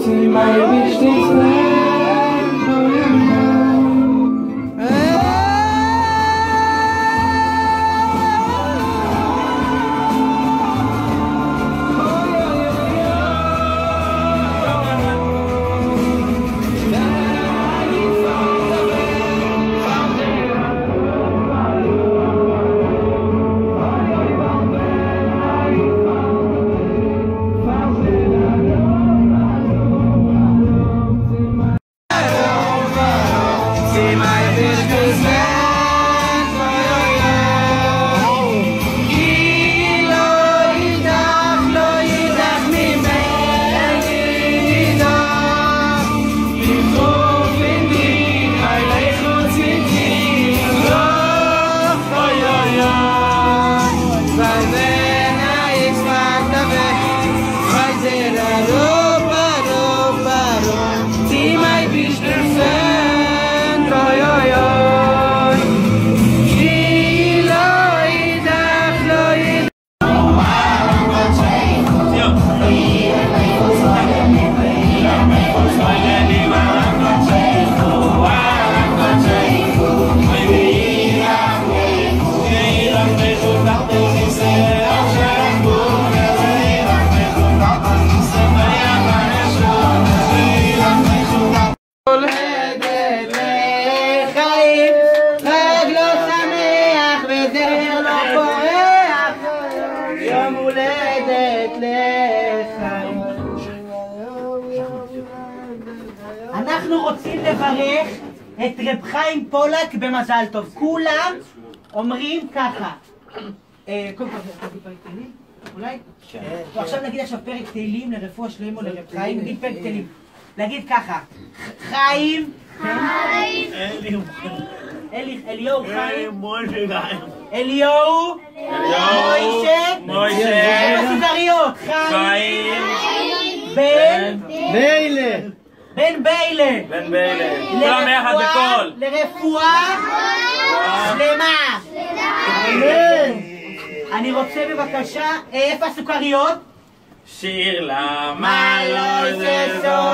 אנחנו רוצים לברך את רב חיים פולק במזל טוב. כולם אומרים ככה. קודם כל, תגיד פרק תהילים? אולי? כן. עכשיו נגיד עכשיו פרק תהילים לרפואה שלמה לרב חיים. נגיד פרק תהילים. להגיד ככה. חיים. חיים. אליהו חיים. אליהו. מוישה. הסוכריות. חיים. בן ביילה. בן ביילה. כולם יחד בקול. לרפואה שלמה. אני רוצה בבקשה, איפה הסוכריות? שיר למה לא זה סוף